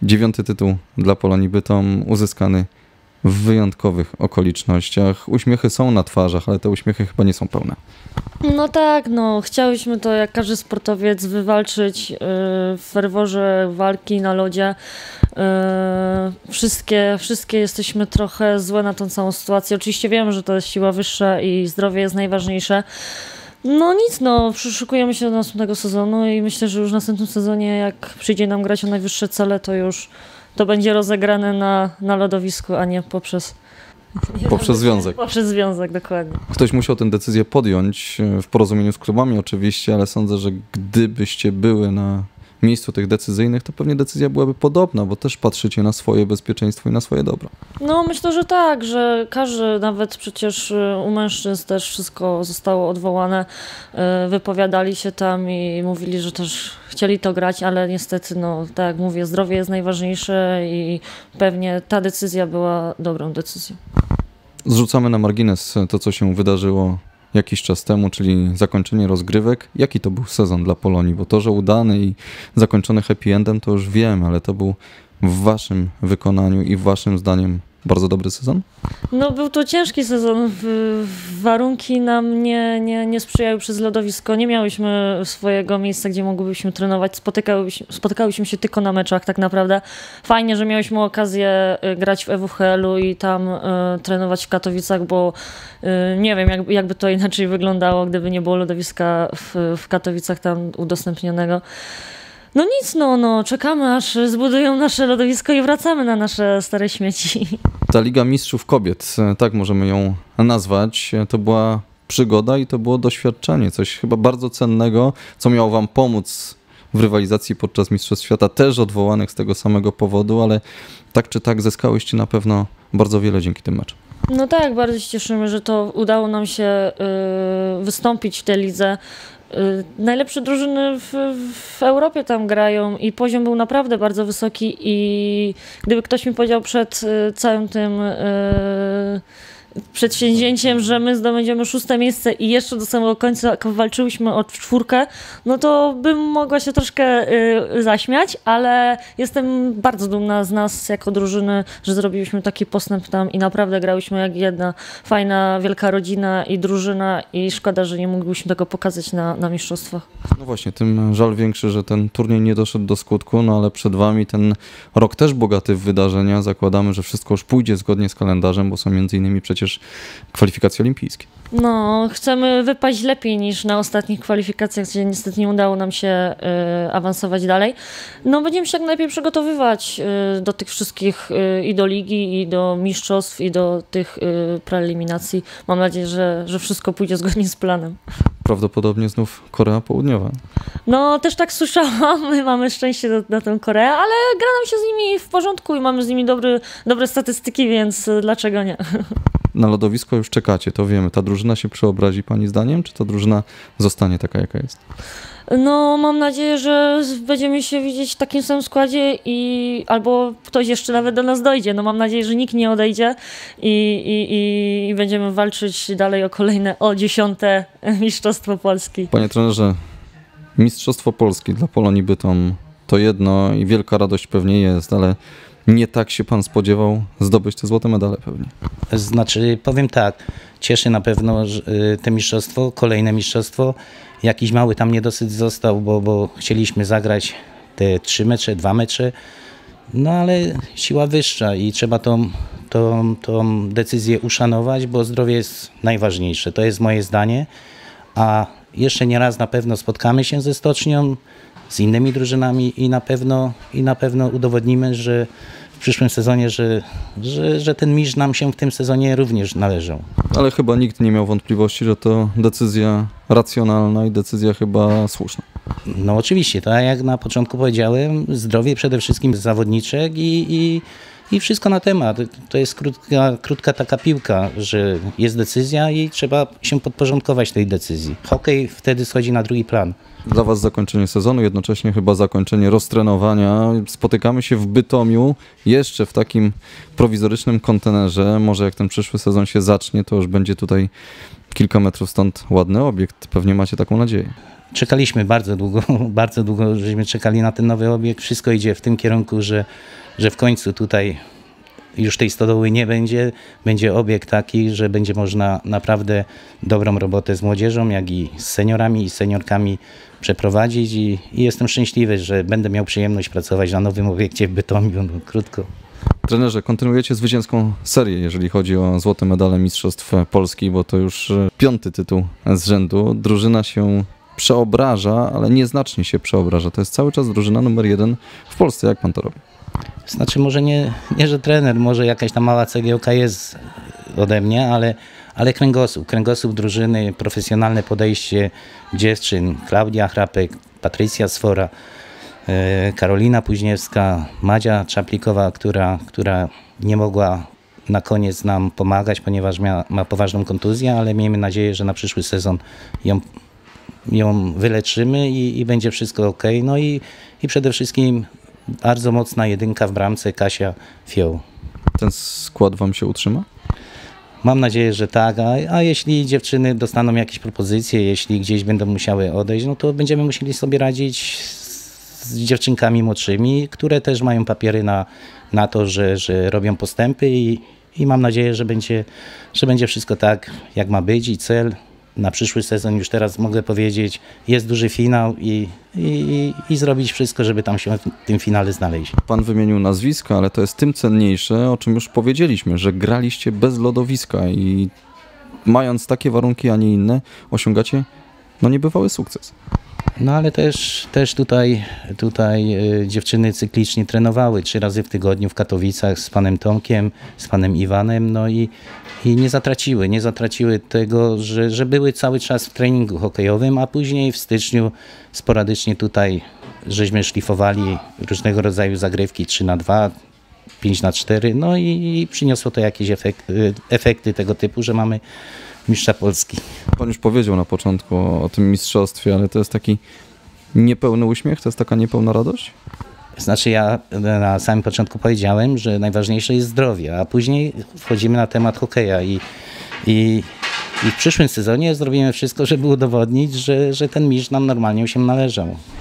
9. tytuł dla Polonii Bytom, uzyskany w wyjątkowych okolicznościach. Uśmiechy są na twarzach, ale te uśmiechy chyba nie są pełne. No tak, no chciałyśmy to jak każdy sportowiec wywalczyć w ferworze walki na lodzie. Wszystkie jesteśmy trochę złe na tą całą sytuację. Oczywiście wiemy, że to jest siła wyższa i zdrowie jest najważniejsze. No nic, no przyszykujemy się do następnego sezonu i myślę, że już w następnym sezonie, jak przyjdzie nam grać o najwyższe cele, to już to będzie rozegrane na lodowisku, a nie poprzez związek. Poprzez związek, dokładnie. Ktoś musiał tę decyzję podjąć w porozumieniu z klubami oczywiście, ale sądzę, że gdybyście były na miejscu tych decyzyjnych, to pewnie decyzja byłaby podobna, bo też patrzycie na swoje bezpieczeństwo i na swoje dobro. No myślę, że tak, że każdy, nawet przecież u mężczyzn też wszystko zostało odwołane, wypowiadali się tam i mówili, że też chcieli to grać, ale niestety, no tak jak mówię, zdrowie jest najważniejsze i pewnie ta decyzja była dobrą decyzją. Zrzucamy na margines to, co się wydarzyło jakiś czas temu, czyli zakończenie rozgrywek. Jaki to był sezon dla Polonii? Bo to, że udany i zakończony happy endem, to już wiem, ale to był w waszym wykonaniu i waszym zdaniem bardzo dobry sezon? No był to ciężki sezon. Warunki nam nie sprzyjały przez lodowisko. Nie miałyśmy swojego miejsca, gdzie mogłybyśmy trenować. Spotykałyśmy się tylko na meczach tak naprawdę. Fajnie, że miałyśmy okazję grać w EWHL-u i tam trenować w Katowicach, bo nie wiem, jakby to inaczej wyglądało, gdyby nie było lodowiska w Katowicach tam udostępnionego. No nic, no czekamy, aż zbudują nasze lodowisko i wracamy na nasze stare śmieci. Ta Liga Mistrzów Kobiet, tak możemy ją nazwać, to była przygoda i to było doświadczenie, coś chyba bardzo cennego, co miało wam pomóc w rywalizacji podczas Mistrzostw Świata, też odwołanych z tego samego powodu, ale tak czy tak zyskałyście na pewno bardzo wiele dzięki tym meczom. No tak, bardzo się cieszymy, że to udało nam się wystąpić w tej lidze. Najlepsze drużyny w Europie tam grają i poziom był naprawdę bardzo wysoki i gdyby ktoś mi powiedział przed całym tym przedsięwzięciem, że my zdobędziemy 6. miejsce i jeszcze do samego końca walczyłyśmy o 4, no to bym mogła się troszkę zaśmiać, ale jestem bardzo dumna z nas jako drużyny, że zrobiliśmy taki postęp tam i naprawdę grałyśmy jak jedna fajna, wielka rodzina i drużyna i szkoda, że nie moglibyśmy tego pokazać na mistrzostwach. No właśnie, tym żal większy, że ten turniej nie doszedł do skutku, no ale przed wami ten rok też bogaty w wydarzenia. Zakładamy, że wszystko już pójdzie zgodnie z kalendarzem, bo są między innymi przecież kwalifikacje olimpijskie. No, chcemy wypaść lepiej niż na ostatnich kwalifikacjach, gdzie niestety nie udało nam się awansować dalej. No, będziemy się jak najlepiej przygotowywać do tych wszystkich i do ligi, i do mistrzostw, i do tych preeliminacji. Mam nadzieję, że wszystko pójdzie zgodnie z planem. Prawdopodobnie znów Korea Południowa. No, też tak słyszałam. My mamy szczęście na tę Koreę, ale gra nam się z nimi w porządku i mamy z nimi dobre statystyki, więc dlaczego nie? Na lodowisko już czekacie, to wiemy. Ta drużyna się przeobrazi pani zdaniem, czy ta drużyna zostanie taka, jaka jest? No, mam nadzieję, że będziemy się widzieć w takim samym składzie albo ktoś jeszcze nawet do nas dojdzie. No, mam nadzieję, że nikt nie odejdzie i będziemy walczyć dalej o 10. Mistrzostwo Polski. Panie trenerze, Mistrzostwo Polski dla Polonii Bytom to jedno i wielka radość pewnie jest, ale nie tak się pan spodziewał zdobyć te złote medale pewnie. Znaczy, powiem tak, cieszy na pewno te mistrzostwo, kolejne mistrzostwo. Jakiś mały tam niedosyt został, bo chcieliśmy zagrać te 3 mecze, 2 mecze, no ale siła wyższa i trzeba tą decyzję uszanować, bo zdrowie jest najważniejsze. To jest moje zdanie, a jeszcze nie raz na pewno spotkamy się ze Stocznią, z innymi drużynami i na pewno udowodnimy, że w przyszłym sezonie, że ten mistrz nam się w tym sezonie również należał. Ale chyba nikt nie miał wątpliwości, że to decyzja racjonalna i decyzja chyba słuszna. No oczywiście, tak jak na początku powiedziałem, zdrowie przede wszystkim zawodniczek i wszystko na temat. To jest krótka taka piłka, że jest decyzja i trzeba się podporządkować tej decyzji. Hokej wtedy schodzi na drugi plan. Dla was zakończenie sezonu, jednocześnie chyba zakończenie roztrenowania. Spotykamy się w Bytomiu, jeszcze w takim prowizorycznym kontenerze. Może jak ten przyszły sezon się zacznie, to już będzie tutaj kilka metrów stąd ładny obiekt. Pewnie macie taką nadzieję. czekaliśmy bardzo długo żeśmy czekali na ten nowy obiekt. Wszystko idzie w tym kierunku, że w końcu tutaj już tej stodoły nie będzie. Będzie obiekt taki, że będzie można naprawdę dobrą robotę z młodzieżą, jak i z seniorami i seniorkami przeprowadzić i jestem szczęśliwy, że będę miał przyjemność pracować na nowym obiekcie w Bytomiu, no, krótko. Trenerze, kontynuujecie zwycięską serię, jeżeli chodzi o złote medale Mistrzostw Polski, bo to już 5. tytuł z rzędu. Drużyna się przeobraża, ale nieznacznie się przeobraża. To jest cały czas drużyna numer 1 w Polsce. Jak pan to robi? Znaczy może nie, że trener, może jakaś tam mała cegiełka jest ode mnie, ale kręgosłup drużyny, profesjonalne podejście dziewczyn, Klaudia Chrapek, Patrycja Sfora, Karolina Późniewska, Madzia Czaplikowa, która nie mogła na koniec nam pomagać, ponieważ ma poważną kontuzję, ale miejmy nadzieję, że na przyszły sezon ją wyleczymy i będzie wszystko ok. No i przede wszystkim bardzo mocna jedynka w bramce, Kasia Fioł. Ten skład wam się utrzyma? Mam nadzieję, że tak, a jeśli dziewczyny dostaną jakieś propozycje, jeśli gdzieś będą musiały odejść, no to będziemy musieli sobie radzić z dziewczynkami młodszymi, które też mają papiery na to, że robią postępy i mam nadzieję, że będzie wszystko tak, jak ma być i cel na przyszły sezon, już teraz mogę powiedzieć, jest duży finał i zrobić wszystko, żeby tam się w tym finale znaleźć. Pan wymienił nazwiska, ale to jest tym cenniejsze, o czym już powiedzieliśmy, że graliście bez lodowiska i mając takie warunki, a nie inne, osiągacie niebywały sukces. No ale też tutaj dziewczyny cyklicznie trenowały 3 razy w tygodniu w Katowicach z panem Tomkiem, z panem Iwanem, no i nie zatraciły tego, że były cały czas w treningu hokejowym, a później w styczniu sporadycznie tutaj żeśmy szlifowali różnego rodzaju zagrywki 3x2, 5x4, no i przyniosło to jakieś efekty tego typu, że mamy mistrza Polski. Pan już powiedział na początku o tym mistrzostwie, ale to jest taki niepełny uśmiech, to jest taka niepełna radość? Znaczy ja na samym początku powiedziałem, że najważniejsze jest zdrowie, a później wchodzimy na temat hokeja i w przyszłym sezonie zrobimy wszystko, żeby udowodnić, że ten mistrz nam normalnie się należał.